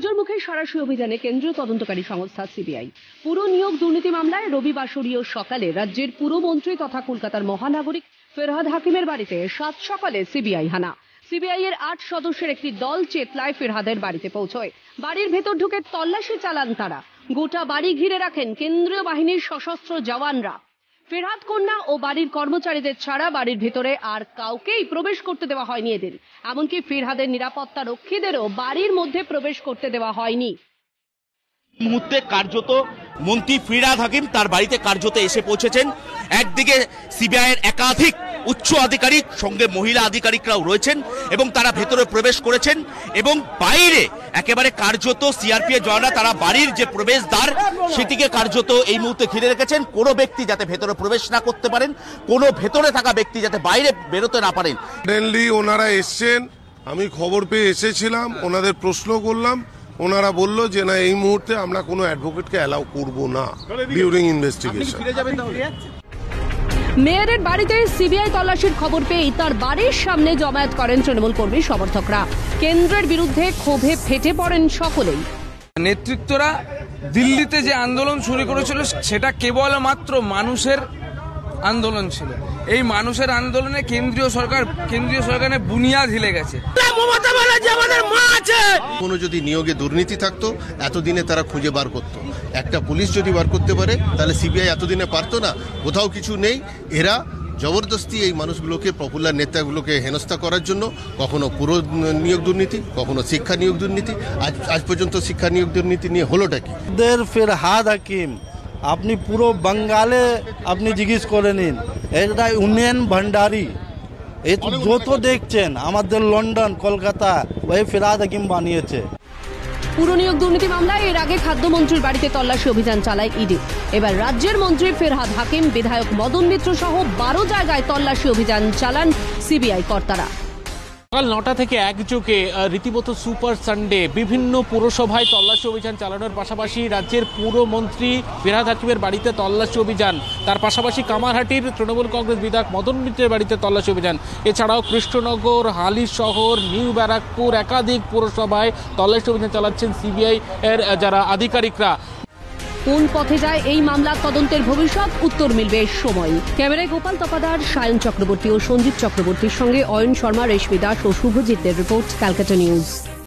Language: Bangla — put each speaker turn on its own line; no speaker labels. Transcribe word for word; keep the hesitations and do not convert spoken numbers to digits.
পুজোর মুখে সরাসরি অভিযানে কেন্দ্রীয় তদন্তকারী সংস্থা সিবিআই। পুর নিয়োগ দুর্নীতি মামলায় রবিবাসরীয় সকালে রাজ্যের পুরমন্ত্রী তথা কলকাতার মহানাগরিক ফেরহাদ হাকিমের বাড়িতে সাত সকালে সিবিআই হানা। সিবিআই এর আট সদস্যের একটি দল চেতলায় ফেরহাদের বাড়িতে পৌঁছয়। বাড়ির ভেতর ঢুকে তল্লাশি চালান তারা। গোটা বাড়ি ঘিরে রাখেন কেন্দ্রীয় বাহিনীর সশস্ত্র জওয়ানরা। ফেরহাদ কন্যা ও বাড়ির কর্মচারীদের ছাড়া বাড়ির ভেতরে আর কাউকেই প্রবেশ করতে দেওয়া হয়নি এদিন। এমনকি ফেরহাদের নিরাপত্তা রক্ষীদেরও বাড়ির মধ্যে প্রবেশ করতে দেওয়া হয়নি।
মুহূর্তে কার্যত মন্ত্রী ফিরহাদ হাকিম তার বাড়িতে কার্যত এসে পৌঁছেছেন। একদিকে সিবিআই এর একাধিক উচ্চ আধিকারিক, সঙ্গে মহিলা আধিকারিকরাও রয়েছেন এবং তারা ভেতরে প্রবেশ করেছেন এবং বাইরে একেবারে কার্যত সিআরপি এর জওয়ানরা তারা বাড়ির যে প্রবেশদ্বার সেটিকে কার্যত এই মুহূর্তে ঘিরে রেখেছেন। কোনো ব্যক্তি যাতে ভেতরে প্রবেশ না করতে পারেন, কোনো ভেতরে থাকা ব্যক্তি যাতে বাইরে বেরোতে না পারেন।
সাডেনলি ওনারা এসছেন, আমি খবর পেয়ে এসেছিলাম, ওনাদের প্রশ্ন করলাম, ওনারা বলল যে না এই মুহূর্তে আমরা কোনো অ্যাডভোকেটকে অ্যালাউ করব না ডিউরিং ইনভেস্টিগেশন।
মেয়রের বাড়িতে সিবিআই তল্লাশির খবর পেয়েই তার বাড়ির সামনে জমায়েত করেন তৃণমূল কর্মী সমর্থকরা। কেন্দ্রের বিরুদ্ধে ক্ষোভে ফেটে পড়েন সকলেই।
নেতৃত্বরা দিল্লিতে যে আন্দোলন শুরু করেছিল সেটা কেবলমাত্র মানুষের আন্দোলন ছিল। এই মানুষের আন্দোলনে কেন্দ্রীয় সরকার কেন্দ্রীয় সরকারের বুনিয়াদ হিলে গেছে।
কোনো যদি নিয়োগে দুর্নীতি থাকতো এতদিনে তারা খুঁজে বার করতো। একটা পুলিশ যদি বার করতে পারে তাহলে সিবিআই এতদিনে পারতো না। কোথাও কিছু নেই, এরা জবরদস্তি এই মানুষগুলোকে, পপুলার নেতাগুলোকে হেনস্থা করার জন্য কখনো পুরো নিয়োগ দুর্নীতি, কখনো শিক্ষা নিয়োগ দুর্নীতি। আজ আজ পর্যন্ত শিক্ষা নিয়োগ দুর্নীতি নিয়ে হলোটা কি?
ফেরহাদ হাকিম আপনি পুরো বাঙ্গালে আপনি জিজ্ঞেস করে নিন, এটা উন্নয়ন ভান্ডারী এই যত দেখছেন আমাদের লন্ডন কলকাতা ওই ফেরহাদ হাকিম বানিয়েছে।
পুর নিয়োগ দুর্নীতি মামলায় এর আগে খাদ্যমন্ত্রীর বাড়িতে তল্লাশি অভিযান চালায় ইডি। এবার রাজ্যের মন্ত্রী ফেরহাদ হাকিম, বিধায়ক মদন মিত্র সহ বারো জায়গায় তল্লাশি অভিযান চালান সিবিআই কর্তারা।
সকাল নটা থেকে একযোগে রীতিমতো সুপার সানডে বিভিন্ন পুরসভায় তল্লাশি অভিযান চালানোর পাশাপাশি রাজ্যের পুরমন্ত্রী ফেরহাদ হাকিমের বাড়িতে তল্লাশি অভিযান, তার পাশাপাশি কামারহাটির তৃণমূল কংগ্রেস বিধায়ক মদন মিত্রের বাড়িতে তল্লাশি অভিযান, এছাড়াও কৃষ্ণনগর, হালি শহর, নিউ ব্যারাকপুর একাধিক পুরসভায় তল্লাশি অভিযান চালাচ্ছেন সিবিআই এর যারা আধিকারিকরা।
কোন পথে যায় এই মামলার তদন্তের ভবিষ্যৎ, উত্তর মিলবে সময়। ক্যামেরায় গোপাল তপাদার, সায়ন চক্রবর্তী ও সঞ্জিত চক্রবর্তীর সঙ্গে অয়ন শর্মা, রেশমি দাস ও শুভজিৎদের রিপোর্ট, ক্যালকাটা নিউজ।